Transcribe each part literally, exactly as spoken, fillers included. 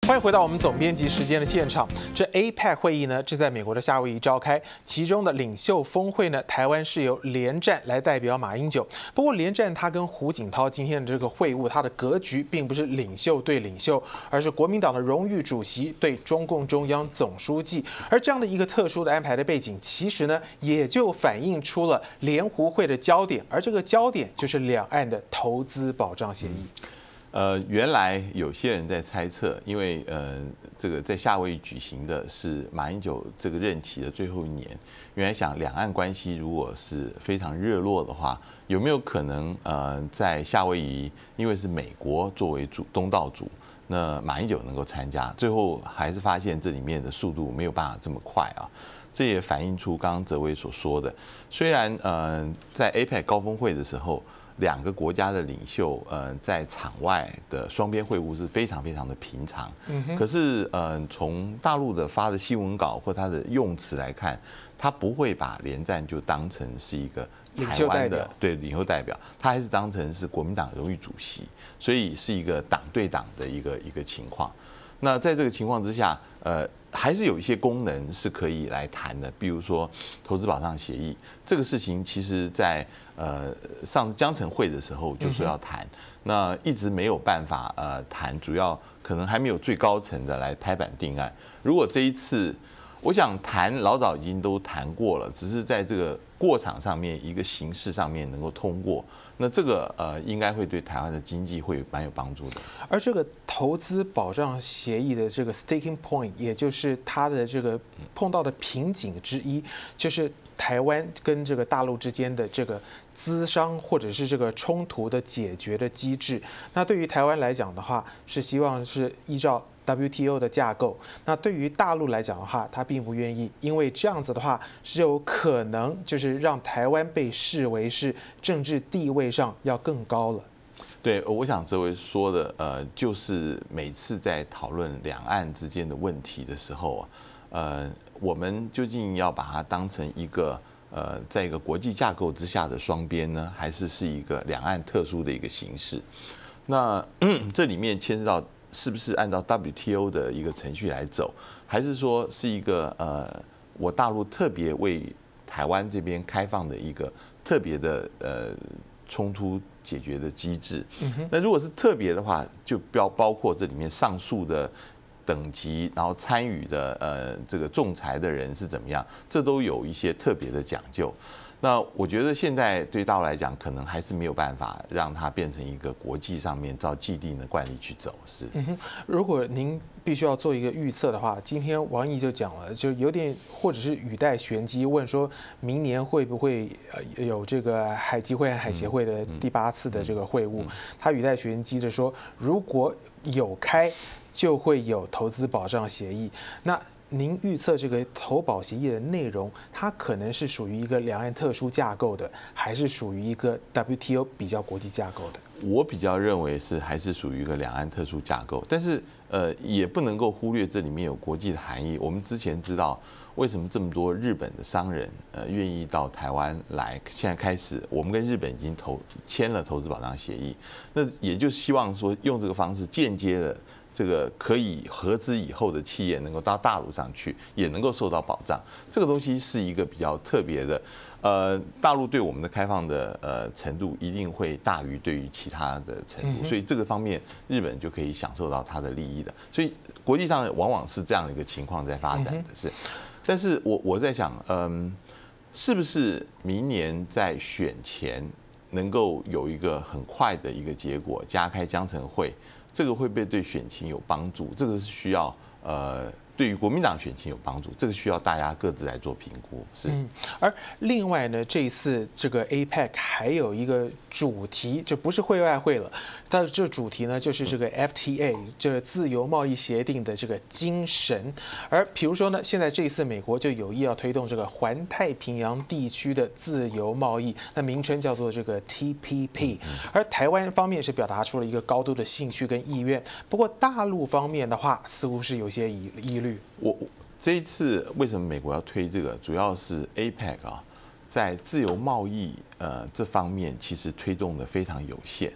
欢迎回到我们总编辑时间的现场。这 A P E C 会议呢，是在美国的夏威夷召开，其中的领袖峰会呢，台湾是由连战来代表马英九。不过连战他跟胡锦涛今天的这个会晤，他的格局并不是领袖对领袖，而是国民党的荣誉主席对中共中央总书记。而这样的一个特殊的安排的背景，其实呢，也就反映出了联胡会的焦点，而这个焦点就是两岸的投资保障协议。 呃，原来有些人在猜测，因为呃，这个在夏威夷举行的是马英九这个任期的最后一年，原来想两岸关系如果是非常热络的话，有没有可能呃，在夏威夷，因为是美国作为主东道主，那马英九能够参加，最后还是发现这里面的速度没有办法这么快啊。这也反映出刚刚哲维所说的，虽然呃，在 A P E C 高峰会的时候。两个国家的领袖，呃，在场外的双边会晤是非常非常的平常。可是，呃，从大陆的发的新闻稿或他的用词来看，他不会把连战就当成是一个台湾的对领袖代表，他还是当成是国民党荣誉主席，所以是一个党对党的一个一个情况。那在这个情况之下，呃。还是有一些功能是可以来谈的，比如说投资保障协议这个事情，其实在呃上江城会的时候就说要谈，那一直没有办法呃谈，主要可能还没有最高层的来拍板定案。如果这一次，我想谈老早已经都谈过了，只是在这个过场上面一个形式上面能够通过，那这个呃应该会对台湾的经济会蛮有帮助的。 而这个投资保障协议的这个 sticking point， 也就是它的这个碰到的瓶颈之一，就是台湾跟这个大陆之间的这个资商或者是这个冲突的解决的机制。那对于台湾来讲的话，是希望是依照W T O 的架构，那对于大陆来讲的话，他并不愿意，因为这样子的话是有可能就是让台湾被视为是政治地位上要更高了。 对，我想哲维说的，呃，就是每次在讨论两岸之间的问题的时候啊，呃，我们究竟要把它当成一个呃，在一个国际架构之下的双边呢，还是是一个两岸特殊的一个形式？那这里面牵涉到。是不是按照 W T O 的一个程序来走，还是说是一个呃，我大陆特别为台湾这边开放的一个特别的呃冲突解决的机制？那如果是特别的话，就包包括这里面上述的等级，然后参与的呃这个仲裁的人是怎么样，这都有一些特别的讲究。那我觉得现在对大陆来讲，可能还是没有办法让它变成一个国际上面照既定的惯例去走。是， 嗯哼，如果您必须要做一个预测的话，今天王毅就讲了，就有点或者是语带玄机，问说明年会不会呃有这个海基会和海协会的第八次的这个会晤？他语带玄机的说，如果有开，就会有投资保障协议。那您预测这个投保协议的内容，它可能是属于一个两岸特殊架构的，还是属于一个 W T O 比较国际架构的？ 我比较认为是还是属于一个两岸特殊架构，但是呃也不能够忽略这里面有国际的含义。我们之前知道为什么这么多日本的商人呃愿意到台湾来，现在开始我们跟日本已经投签了投资保障协议，那也就希望说用这个方式间接的。这个可以合资以后的企业能够到大陆上去，也能够受到保障。这个东西是一个比较特别的，呃，大陆对我们的开放的呃程度一定会大于对于其他的程度，所以这个方面日本就可以享受到它的利益的。所以国际上往往是这样的一个情况在发展的，是。但是我我在想，嗯，是不是明年在选前能够有一个很快的一个结果，加开江城会？这个会不会对选情有帮助？这个是需要呃，对于国民党选情有帮助，这个需要大家各自来做评估。是。 嗯，而另外呢，这一次这个 A P E C 还有一个主题，就不是会外会了，它的这主题呢就是这个 F T A 这个自由贸易协定的这个精神。而比如说呢，现在这一次美国就有意要推动这个环太平洋地区的自由贸易，那名称叫做这个 T P P。而台湾方面是表达出了一个高度的兴趣跟意愿，不过大陆方面的话，似乎是有些疑疑虑。 我这一次为什么美国要推这个？主要是 A P E C 啊，在自由贸易呃这方面其实推动的非常有限。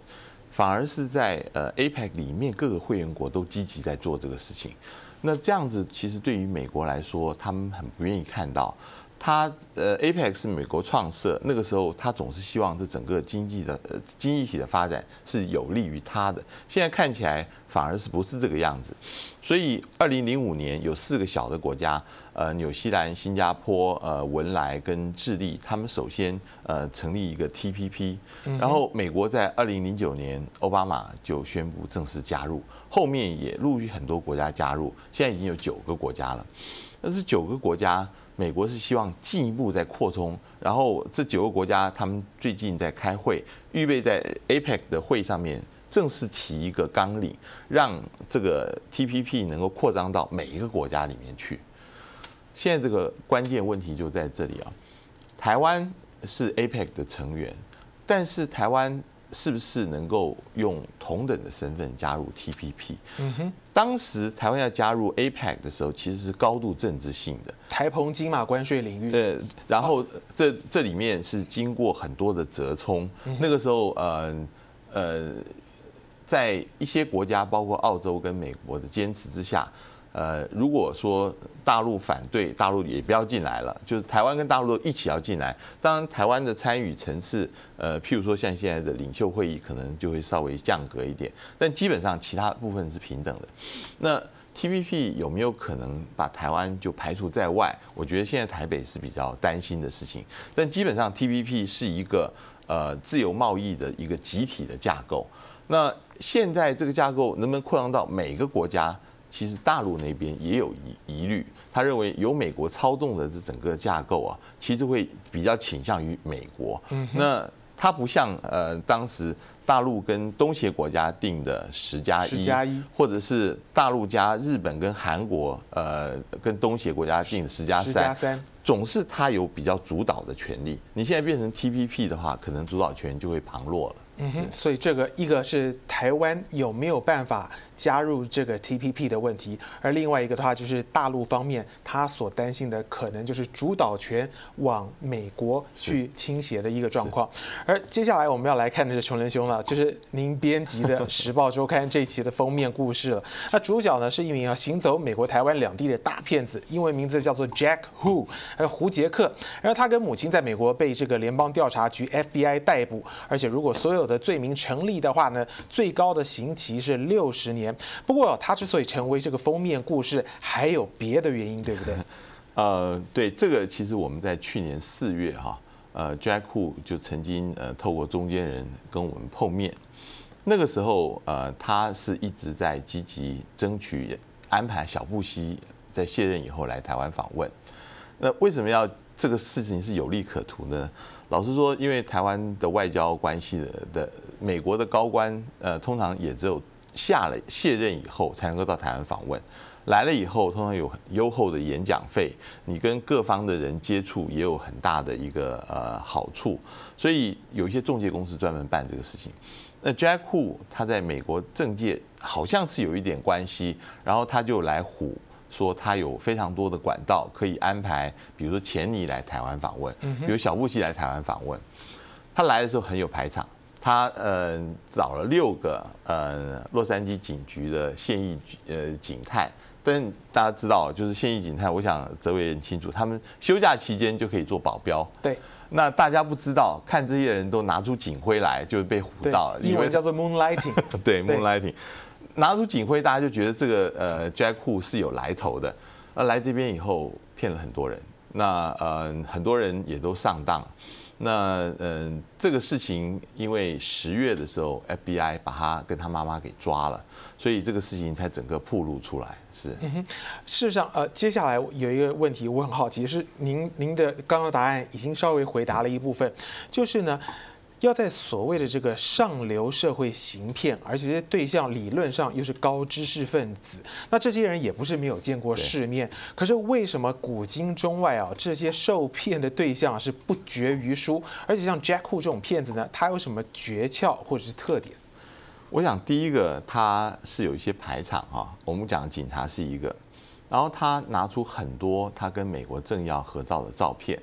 反而是在呃 A P E C 里面各个会员国都积极在做这个事情。那这样子其实对于美国来说，他们很不愿意看到。它呃 A P E C 是美国创设，那个时候他总是希望这整个经济的呃经济体的发展是有利于他的。现在看起来反而是不是这个样子。所以二零零五年有四个小的国家，呃纽西兰、新加坡、呃文莱跟智利，他们首先呃成立一个 T P P， 然后美国在二零零九年奥巴马就宣布正式加入，后面也陆续很多国家加入，现在已经有九个国家了。但是九个国家，美国是希望进一步再扩充，然后这九个国家他们最近在开会，预备在 A P E C 的会上面正式提一个纲领，让这个 T P P 能够扩张到每一个国家里面去。现在这个关键问题就在这里啊，台湾是 A P E C 的成员，但是台湾是不是能够用同等的身份加入 T P P？ 嗯哼，当时台湾要加入 A P E C 的时候，其实是高度政治性的， 台澎金马关税领域。 呃，然后这这里面是经过很多的折冲，那个时候呃呃，在一些国家，包括澳洲跟美国的坚持之下。呃，如果说大陆反对，大陆也不要进来了，就是台湾跟大陆都一起要进来。当然，台湾的参与层次，呃，譬如说像现在的领袖会议，可能就会稍微降格一点，但基本上其他部分是平等的。那 T P P 有没有可能把台湾就排除在外？我觉得现在台北是比较担心的事情。但基本上 T P P 是一个呃自由贸易的一个集体的架构。那现在这个架构能不能扩张到每个国家？其实大陆那边也有疑疑虑，他认为由美国操纵的这整个架构啊，其实会比较倾向于美国。那它不像呃当时大陆跟东协国家定的十加一，或者是大陆加日本跟韩国呃跟东协国家定的十加三，总是它有比较主导的权利。你现在变成 T P P 的话，可能主导权就会旁落了。 嗯哼，所以这个一个是台湾有没有办法加入这个 T P P 的问题，而另外一个的话就是大陆方面他所担心的可能就是主导权往美国去倾斜的一个状况。而接下来我们要来看的是琼仁兄了，就是您编辑的《时报周刊》这期的封面故事了。那主角呢是一名啊行走美国台湾两地的大骗子，英文名字叫做 Jack Hu， 还有胡杰克。然后他跟母亲在美国被这个联邦调查局 F B I 逮捕，而且如果所有的罪名成立的话呢，最高的刑期是六十年。不过他之所以成为这个封面故事，还有别的原因，对不对？ 呃，对，这个其实我们在去年四月哈，呃 ，Jack Hu 就曾经呃透过中间人跟我们碰面。那个时候呃，他是一直在积极争取安排小布希在卸任以后来台湾访问。那为什么要这个事情是有利可图呢？老实说，因为台湾的外交关系的的美国的高官，呃，通常也只有下了卸任以后才能够到台湾访问，来了以后通常有很优厚的演讲费，你跟各方的人接触也有很大的一个呃好处，所以有一些仲介公司专门办这个事情。那 Jack Hu 他在美国政界好像是有一点关系，然后他就来唬。说他有非常多的管道可以安排，比如说钱尼来台湾访问，比如小布希来台湾访问。他来的时候很有排场，他呃找了六个呃洛杉矶警局的现役呃警探，但大家知道，就是现役警探，我想泽伟很清楚，他们休假期间就可以做保镖。 对。 那大家不知道，看这些人都拿出警徽来，就被唬到了。 英文叫做 moonlighting。 对 ，moonlighting。拿出警徽，大家就觉得这个呃 Jack Hu 是有来头的。那来这边以后骗了很多人，那呃很多人也都上当。那嗯、呃、这个事情，因为十月的时候 F B I 把他跟他妈妈给抓了，所以这个事情才整个暴露出来。是， 嗯哼。事实上，呃，接下来有一个问题，我很好奇，是您您的刚刚答案已经稍微回答了一部分，就是呢。要在所谓的这个上流社会行骗，而且这些对象理论上又是高知识分子，那这些人也不是没有见过世面。可是为什么古今中外啊，这些受骗的对象是不绝于书？而且像 Jack Hu 这种骗子呢，他有什么诀窍或者是特点？ 我想第一个他是有一些排场啊，我们讲警察是一个，然后他拿出很多他跟美国政要合照的照片。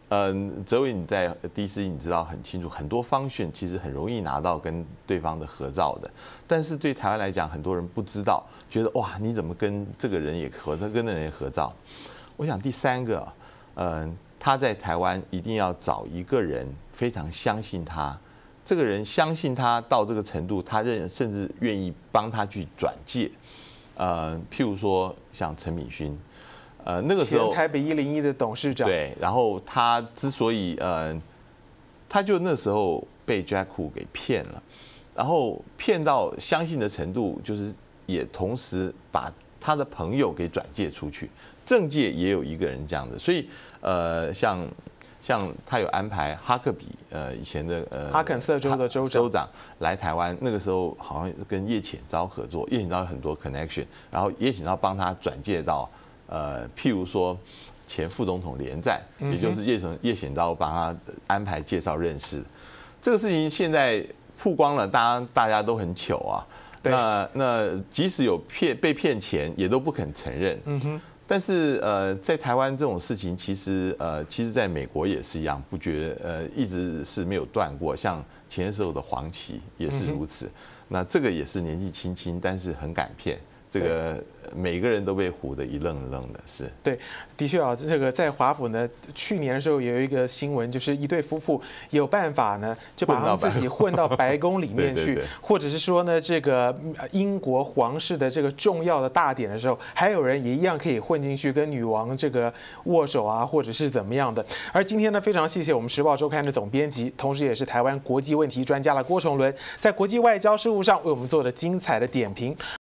嗯，哲伟你在 D C 你知道很清楚，很多方选其实很容易拿到跟对方的合照的，但是对台湾来讲，很多人不知道，觉得哇，你怎么跟这个人也合照，跟那人也合照？我想第三个，嗯，他在台湾一定要找一个人非常相信他，这个人相信他到这个程度，他认甚至愿意帮他去转介，呃，譬如说像陈敏勋。呃，那个时候前台北一零一的董事长， 对，然后他之所以呃，他就那时候被 Jack Hu 给骗了，然后骗到相信的程度，就是也同时把他的朋友给转介出去，政界也有一个人这样的，所以呃，像像他有安排哈克比呃以前的呃哈肯色州的州长州长来台湾，那个时候好像跟叶浅昭合作，叶浅昭有很多 connection， 然后叶浅昭帮他转介到。呃，譬如说前副总统连战，也就是叶显叶显昭帮他安排介绍认识，这个事情现在曝光了，大家大家都很糗啊。那那即使有骗被骗钱，也都不肯承认。嗯哼。但是呃，在台湾这种事情，其实呃，其实在美国也是一样，不觉呃一直是没有断过。像前时候的黄旗也是如此。那这个也是年纪轻轻，但是很敢骗。这个每个人都被唬得一愣一愣的，是对，的确啊，这个在华府呢，去年的时候有一个新闻，就是一对夫妇有办法呢，就把他们自己混到白宫里面去，或者是说呢，这个英国皇室的这个重要的大典的时候，还有人也一样可以混进去跟女王这个握手啊，或者是怎么样的。而今天呢，非常谢谢我们《时报周刊》的总编辑，同时也是台湾国际问题专家的郭崇伦，在国际外交事务上为我们做的精彩的点评。